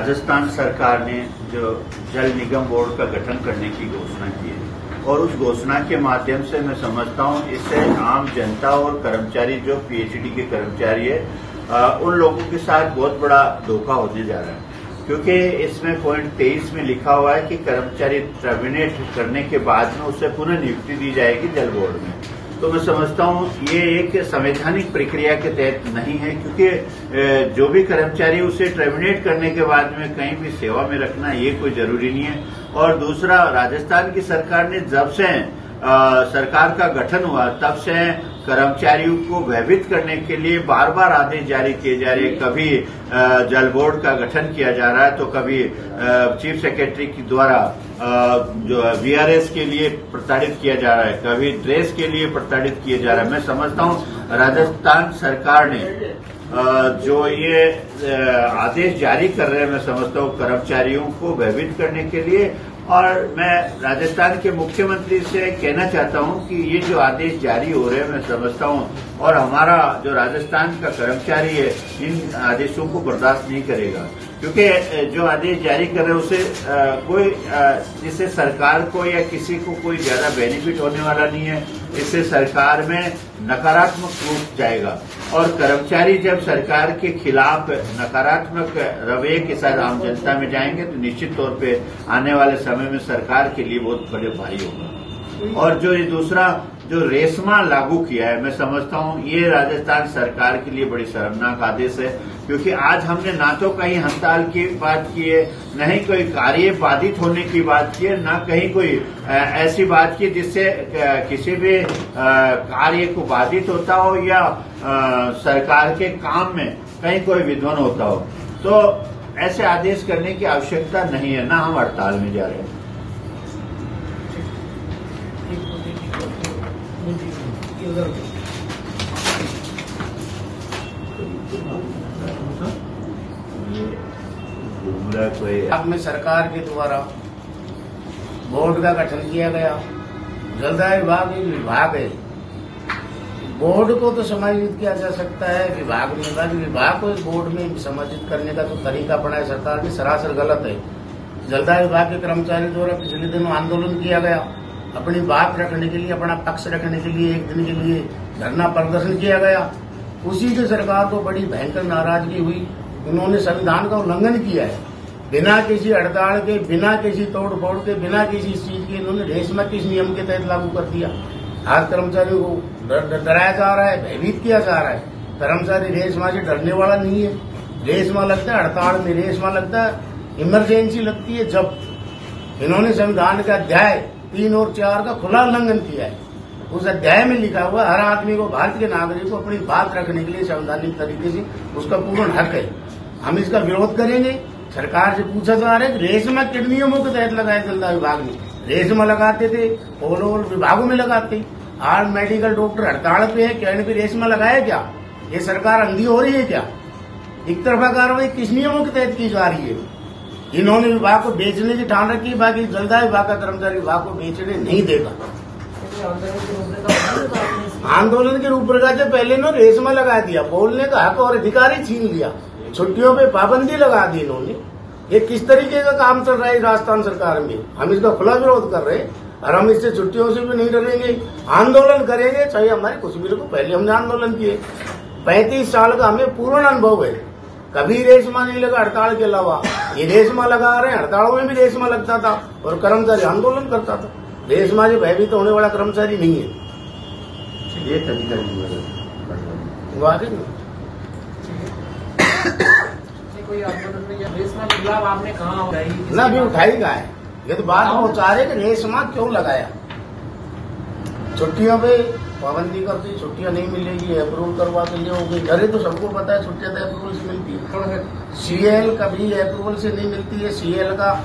राजस्थान सरकार ने जो जल निगम बोर्ड का गठन करने की घोषणा की है और उस घोषणा के माध्यम से मैं समझता हूं इससे आम जनता और कर्मचारी जो पीएचडी के कर्मचारी है उन लोगों के साथ बहुत बड़ा धोखा होने जा रहा है, क्योंकि इसमें पॉइंट 23 में लिखा हुआ है कि कर्मचारी टर्मिनेट करने के बाद में उसे पुनः नियुक्ति दी जाएगी जल बोर्ड में। तो मैं समझता हूं ये एक संवैधानिक प्रक्रिया के तहत नहीं है, क्योंकि जो भी कर्मचारी उसे टर्मिनेट करने के बाद में कहीं भी सेवा में रखना ये कोई जरूरी नहीं है। और दूसरा, राजस्थान की सरकार ने जब से सरकार का गठन हुआ तब से कर्मचारियों को भयभीत करने के लिए बार बार आदेश जारी किए जा रहे हैं। कभी जल बोर्ड का गठन किया जा रहा है तो कभी चीफ सेक्रेटरी के द्वारा जो वीआरएस के लिए प्रताड़ित किया जा रहा है, कभी ड्रेस के लिए प्रताड़ित किया जा रहा है। मैं समझता हूं राजस्थान सरकार ने जो ये आदेश जारी कर रहे हैं, मैं समझता हूं कर्मचारियों को भयभीत करने के लिए। और मैं राजस्थान के मुख्यमंत्री से कहना चाहता हूं कि ये जो आदेश जारी हो रहे हैं, मैं समझता हूं और हमारा जो राजस्थान का कर्मचारी है इन आदेशों को बर्दाश्त नहीं करेगा, क्योंकि जो आदेश जारी कर रहे हैं उसे कोई जिससे सरकार को या किसी को कोई ज्यादा बेनिफिट होने वाला नहीं है। इससे सरकार में नकारात्मक रूप जाएगा और कर्मचारी जब सरकार के खिलाफ नकारात्मक रवैये के साथ आम जनता में जाएंगे तो निश्चित तौर पे आने वाले समय में सरकार के लिए बहुत बड़े भारी होगा। और जो ये दूसरा जो रेशमा लागू किया है, मैं समझता हूं ये राजस्थान सरकार के लिए बड़ी शर्मनाक आदेश है, क्योंकि आज हमने ना तो कहीं हड़ताल की बात की है, न ही कोई कार्य बाधित होने की बात की है, न कहीं कोई ऐसी बात की जिससे किसी भी कार्य को बाधित होता हो या सरकार के काम में कहीं कोई विध्वंस होता हो। तो ऐसे आदेश करने की आवश्यकता नहीं है, ना हम हड़ताल में जा रहे हैं। अब में सरकार के द्वारा बोर्ड का गठन किया गया। जलदाय विभाग एक विभाग है, बोर्ड को तो समायोजित किया जा सकता है, विभाग में विभाग को बोर्ड में समायोजित करने का तो तरीका अपनाया सरकार ने सरासर गलत है। जलदाय विभाग के कर्मचारी द्वारा पिछले दिनों आंदोलन किया गया, अपनी बात रखने के लिए, अपना पक्ष रखने के लिए एक दिन के लिए धरना प्रदर्शन किया गया। उसी से सरकार को बड़ी भयंकर नाराजगी हुई। उन्होंने संविधान का उल्लंघन किया है, बिना किसी हड़ताल के, बिना किसी तोड़ फोड़ के, बिना किसी चीज के इन्होंने रेशमा किस नियम के तहत लागू कर दिया। आज कर्मचारियों को डराया जा रहा है, भयभीत किया जा रहा है। कर्मचारी रेशमा से डरने वाला नहीं है। रेशमा लगता है हड़ताल में, रेशमा लगता है इमरजेंसी लगती है जब। इन्होंने संविधान का अध्याय 3 और 4 का खुला उल्लंघन किया है। उस अध्याय में लिखा हुआ हर आदमी को, भारत के नागरिक को अपनी बात रखने के लिए संवैधानिक तरीके से उसका पूर्ण हक है। हम इसका विरोध करेंगे। सरकार से पूछा जा रहा है कि रेशमा किन नियमों के तहत लगाया जलदाय विभाग ने। रेशमा लगाते थे और विभागों में लगाते। आज मेडिकल डॉक्टर हड़ताल पे है, कहने पे रेशमा लगाया क्या? ये सरकार अंधी हो रही है क्या? एक तरफा कार्रवाई किस नियमों के तहत की जा रही है? इन्होंने विभाग को बेचने की ठान रखी, बाकी जलदाय विभाग का कर्मचारी विभाग को बेचने नहीं देगा। आंदोलन की रूपरेखा से पहले इन्होंने रेशमा लगा दिया, बोलने का हक और अधिकार छीन लिया, छुट्टियों पे पाबंदी लगा दी इन्होंने। ये किस तरीके का काम चल रहा है राजस्थान सरकार में? हम इसका खुला विरोध कर रहे हैं और हम इससे छुट्टियों से भी नहीं डरेंगे। आंदोलन करेंगे, चाहे हमारे कुछ भी को। पहले हमने आंदोलन किए, 35 साल का हमें पूर्ण अनुभव है। कभी रेशमा नहीं लगा हड़ताल के अलावा। ये रेशमा लगा रहे हैं, हड़तालों में भी रेशमा लगता था और कर्मचारी आंदोलन करता था। रेशमा से भयभीत होने वाला कर्मचारी नहीं है। ये तरीका कोई आंदोलन में या रेशमा के खिलाफ आपने कहा ना भी उठाई का है। ये तो बात पहुंचा रहे कि रेशमा क्यों लगाया। छुट्टियों पे पाबंदी करती, छुट्टियां नहीं मिलेगी, अप्रूवल करवा के लिए हो गई। घरे तो सबको पता है छुट्टियां तो अप्रूवल से मिलती है, सीएल कभी अप्रूवल से नहीं मिलती है। सीएल का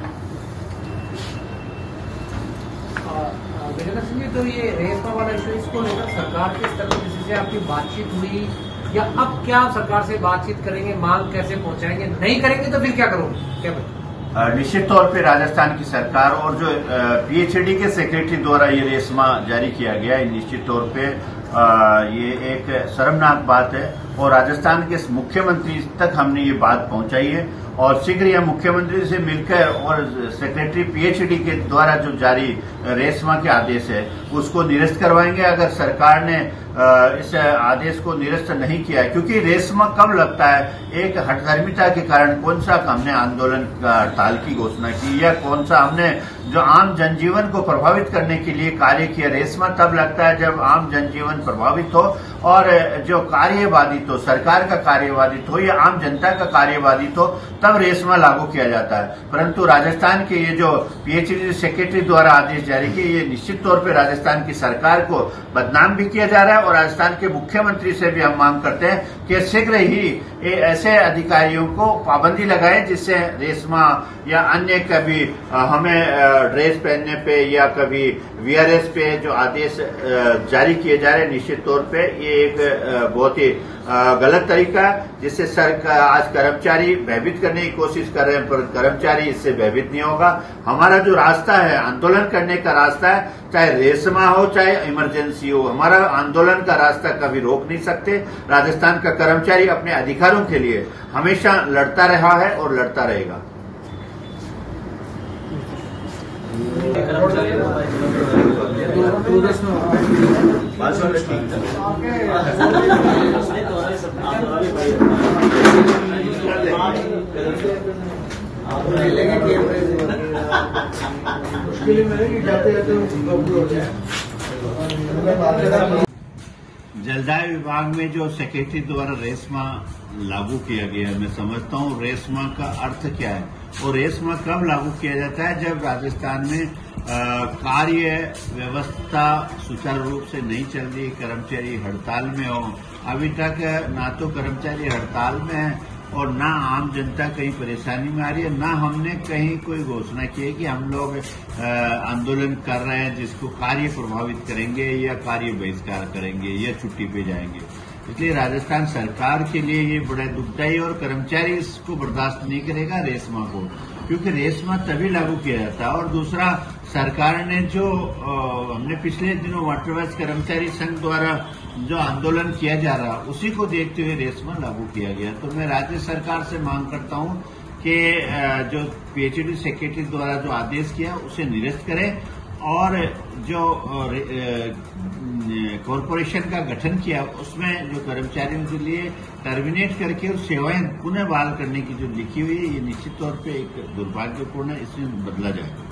तो ये रेशमा वाला इशू, इसको लेकर सरकार के स्तर पर किसी से आपकी बातचीत हुई या अब क्या सरकार से बातचीत करेंगे, मांग कैसे पहुंचाएंगे? नहीं करेंगे तो फिर क्या करोगे? क्या बताएं? निश्चित तौर पे राजस्थान की सरकार और जो पीएचडी के सेक्रेटरी द्वारा ये रेशमा जारी किया गया है, निश्चित तौर पे ये एक शर्मनाक बात है और राजस्थान के मुख्यमंत्री तक हमने ये बात पहुंचाई है और शीघ्र यह मुख्यमंत्री से मिलकर और सेक्रेटरी पीएचडी के द्वारा जो जारी रेशमा के आदेश है उसको निरस्त करवाएंगे। अगर सरकार ने इस आदेश को निरस्त नहीं किया है, क्योंकि रेशमा कब लगता है, एक हठधर्मिता के कारण कौन सा हमने आंदोलन हड़ताल की घोषणा की या कौन सा हमने जो आम जनजीवन को प्रभावित करने के लिए कार्य किया। रेशमा तब लगता है जब आम जनजीवन प्रभावित हो और जो कार्य बाधित हो, सरकार का कार्य बाधित हो या आम जनता का कार्य बाधित हो, तब रेशमा लागू किया जाता है। परंतु राजस्थान के ये जो पीएचडी सेक्रेटरी द्वारा आदेश जारी किए, ये निश्चित तौर पर राजस्थान की सरकार को बदनाम भी किया जा रहा है और राजस्थान के मुख्यमंत्री से भी हम मांग करते हैं कि शीघ्र ही ऐसे अधिकारियों को पाबंदी लगाए जिससे रेशमा या अन्य कभी हमें ड्रेस पहनने पे या कभी वीआरएस पे जो आदेश जारी किए जा रहे हैं, निश्चित तौर पे ये एक बहुत ही गलत तरीका है जिससे सरकार आज कर्मचारी भयभीत करने की कोशिश कर रहे हैं, पर कर्मचारी इससे भयभीत नहीं होगा। हमारा जो रास्ता है आंदोलन करने का रास्ता है, चाहे रेशमा हो चाहे इमरजेंसी हो, हमारा आंदोलन का रास्ता कभी रोक नहीं सकते। राजस्थान का कर्मचारी अपने अधिकारों के लिए हमेशा लड़ता रहा है और लड़ता रहेगा। जलदाय विभाग में जो सेक्रेटरी द्वारा रेशमा लागू किया गया है, मैं समझता हूँ रेशमा का अर्थ क्या है और रेशमा कब लागू किया जाता है, जब राजस्थान में कार्य व्यवस्था सुचारू रूप से नहीं चल रही, कर्मचारी हड़ताल में हो। अभी तक ना तो कर्मचारी हड़ताल में है और ना आम जनता कहीं परेशानी में आ रही है, ना हमने कहीं कोई घोषणा की है कि हम लोग आंदोलन कर रहे हैं जिसको कार्य प्रभावित करेंगे या कार्य बहिष्कार करेंगे या छुट्टी पे जाएंगे। इसलिए राजस्थान सरकार के लिए ये बड़ा दुखदायी और कर्मचारी इसको बर्दाश्त नहीं करेगा रेशमा को, क्योंकि रेशमा तभी लागू किया जाता है। और दूसरा, सरकार ने जो हमने पिछले दिनों वाटरवर्क्स कर्मचारी संघ द्वारा जो आंदोलन किया जा रहा उसी को देखते हुए रेशमा लागू किया गया। तो मैं राज्य सरकार से मांग करता हूं कि जो पीएचडी सेक्रेटरी द्वारा जो आदेश किया उसे निरस्त करें और जो कॉरपोरेशन का गठन किया उसमें जो कर्मचारियों के लिए टर्मिनेट करके और सेवाएं पुनः बहाल करने की जो लिखी हुई है, ये निश्चित तौर पे एक दुर्भाग्यपूर्ण है, इसमें बदला जाएगा।